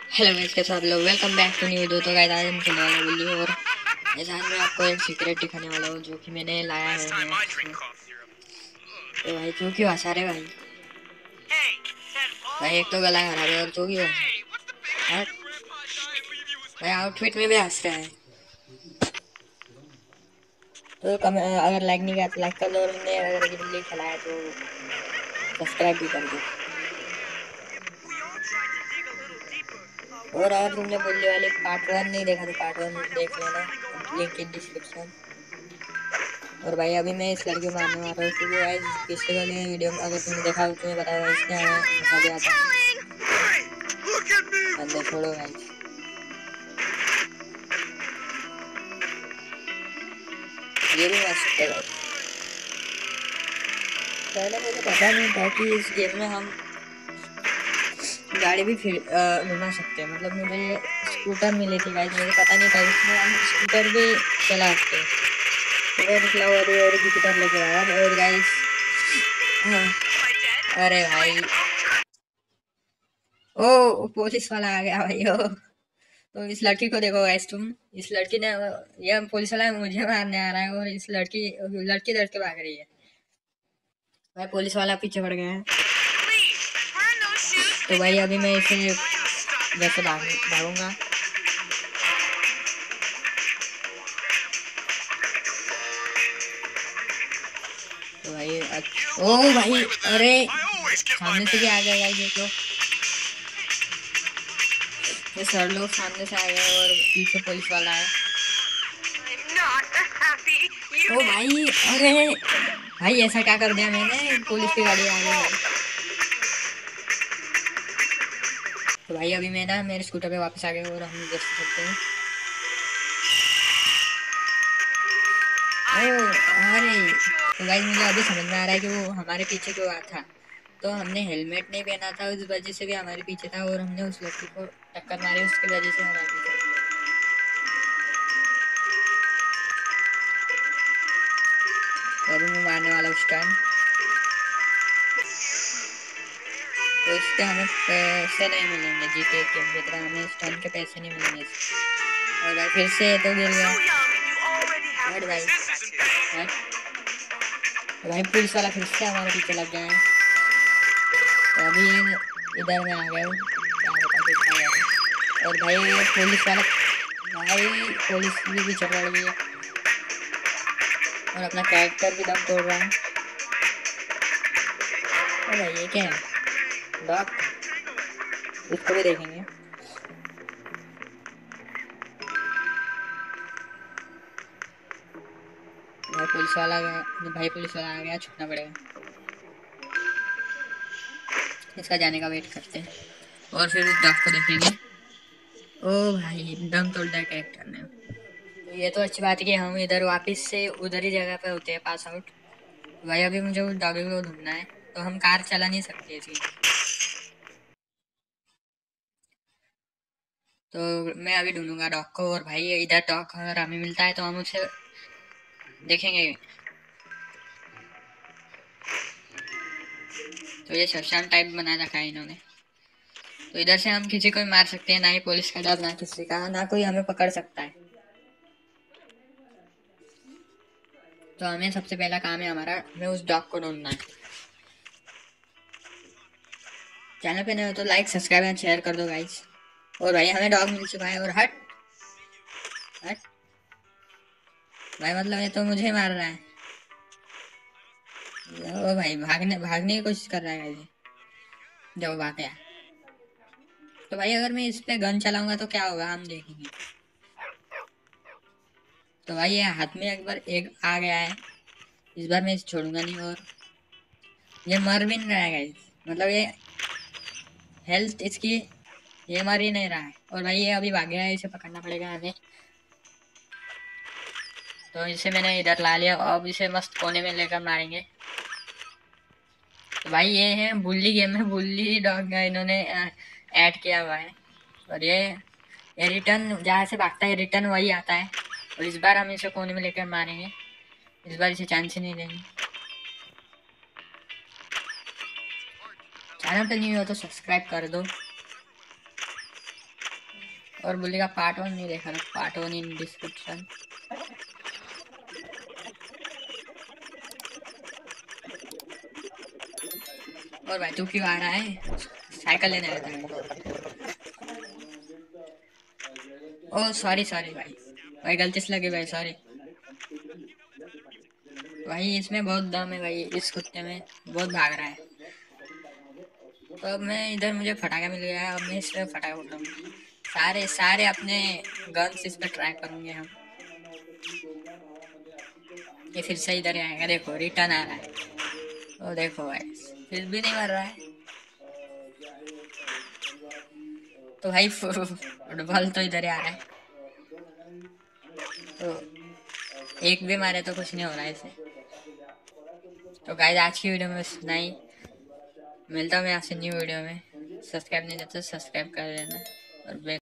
Hello guys, कैसे आप लोग। Welcome back to new video. तो गाइस आज हम खेलने वाले बिल्ली और इस आज मैं आपको एक सीक्रेट दिखाने वाला हूँ जो कि मैंने लाया है मैक्स में। तो भाई क्यों क्यों हंसा रहे भाई। भाई एक तो गला खराब है और जो क्यों हंसा भाई, आउटफिट में भी हंस रहा है। तो अगर लाइक नहीं किया तो लाइक कर दो और हमने अगर ये बिल्ली खेला है तो सब्सक्राइब भी कर दो। और अगर तुमने बिल्ली वाले पार्ट 1 नहीं देखा तो पार्ट 1 देख लेना, लिंक इन डिस्क्रिप्शन। और भाई अभी मैं इस लड़के को मारने वाला हूँ क्योंकि भाई पिछले वाले वीडियो में अगर तुमने देखा हो तुम्हें पता होगा इसने हमें फंसा दिया था। अंदर छोड़ो भाई। ये भी मस्त है भाई। पहले मुझे पता नहीं था कि इस गेम में हम गाड़ी भी फिर घुमा सकते हैं। मतलब मुझे स्कूटर मिली थी गाइस, मुझे पता नहीं था इसमें हम स्कूटर भी चला सकते हैं। तो मैं निकला और गिटार लेके आया और गाइस अरे भाई ओ पुलिस वाला आ गया भाई। ओ तो इस लड़की को देखो गाइस तुम, इस लड़की ने ये पुलिस वाला मुझे मारने आ रहा है और इस लड़की लड़की डर के भाग रही है। भाई पुलिस वाला पीछे पड़ गया है। तो भाई अभी मैं इसे जैसे भागूंगा। तो भाई ओ भाई अरे सामने से भी आ गया भाई। देखो ये सर लोग सामने से आ गए और पीछे पुलिस वाला है। ओ भाई अरे भाई ऐसा क्या कर दिया मैंने, पुलिस की गाड़ी आ गई भाई। तो भाई अभी मैं ना मेरे स्कूटर पे वापस आ गए और हम इधर से चलते हैं। ओ अरे तो भाई मुझे अभी समझ में आ रहा है कि वो हमारे पीछे क्यों आया था। तो हमने हेलमेट नहीं पहना था, उस वजह से भी हमारे पीछे था और हमने उस लड़की को टक्कर मारी, उसकी वजह से हमारे पीछे था। तो अभी मैं मारने वाला उस टाइम। तो इसके हमें पैसे नहीं मिलेंगे, जीते गेम की तरह हमें स्टन के पैसे नहीं मिलेंगे। और भाई फिर से तो गिर गया। हट भाई हट। तो भाई पुलिस वाला फिर से हमारे पीछे लग गया है। तो अभी इधर में आ गया हूँ, क्या बता कितना गया है। और भाई पुलिस वाला भाई पुलिस भी पीछे पड़ गई है और अपना कैरेक्टर भी दम तोड़ रहा है। और भाई ये क्या है, डॉग, इसको भी देखेंगे। भाई पुलिस वाला आ गया, भाई पुलिस वाला आ गया, छुपना पड़ेगा। इसका जाने का वेट करते हैं और फिर उस डॉग को देखेंगे। ओ भाई दम तोड़ दिया कैरेक्टर ने। तो ये तो अच्छी बात है कि हम इधर वापस से उधर ही जगह पे होते हैं, पास आउट। भाई अभी मुझे उस डॉगी को ढूंढना है, तो हम कार चला नहीं सकते ऐसी। तो मैं अभी ढूंढूंगा डॉग को और भाई इधर डॉग अगर हमें मिलता है तो हम उसे देखेंगे। तो ये शमशान टाइप बना रखा है इन्होंने। तो इधर से हम किसी को भी मार सकते हैं, ना ही पुलिस का डर, ना किसी का, ना कोई हमें पकड़ सकता है। तो हमें सबसे पहला काम है हमारा, हमें उस डॉग को ढूंढना है। चैनल पे नए हो तो लाइक सब्सक्राइब एंड शेयर कर दो गाइस। और भाई हमें डॉग मिल चुका है और हट हट भाई, मतलब ये तो मुझे मार रहा है। ओ भाई भागने भागने की कोशिश कर रहा है गाइस, जब भाग गया। तो भाई अगर मैं इस पे गन चलाऊंगा तो क्या होगा हम देखेंगे। तो भाई ये हाथ में एक बार एक आ गया है, इस बार मैं इसे छोड़ूंगा नहीं। और ये मर भी नहीं रहा है गाइस, मतलब ये हेल्थ इसकी, ये मर ही नहीं रहा है। और भाई ये अभी भाग गया है, इसे पकड़ना पड़ेगा हमें। तो इसे मैंने इधर ला लिया, अब इसे मस्त कोने में लेकर मारेंगे। तो भाई ये है बुल्ली गेम में बुल्ली डॉग इन्होंने ऐड किया हुआ है। और ये रिटर्न जहाँ से भागता है रिटर्न वही आता है। और इस बार हम इसे कोने में लेकर मारेंगे, इस बार इसे चांस ही नहीं देंगे। चैनल पे नहीं हो तो सब्सक्राइब कर दो। और बोलेगा पार्ट 1 नहीं देखा तो पार्ट 1 इन डिस्क्रिप्शन। और भाई तू क्यों आ रहा है? साइकिल लेने आया था हमको। ओह सॉरी सॉरी भाई, भाई गलती से लगी भाई, सॉरी भाई। इसमें बहुत दम है भाई, इस कुत्ते में बहुत भाग रहा है। तो अब मैं इधर, मुझे फटाका मिल गया है, अब मैं इस पे फटाका उठाऊंगा। सारे सारे अपने गन्स इस पे ट्राई करूंगे हम। ये फिर से इधर ही आएगा, देखो रिटर्न आ रहा है। ओ देखो भाई, फिर भी नहीं मर रहा है। तो भाई फुटबॉल तो इधर ही आ रहा है। तो एक भी मारे तो कुछ नहीं हो रहा है इसे। तो गाइस आज की वीडियो में बस इतना ही। मिलता हूँ मैं आपसे न्यू वीडियो में। सब्सक्राइब नहीं करते तो सब्सक्राइब कर लेना और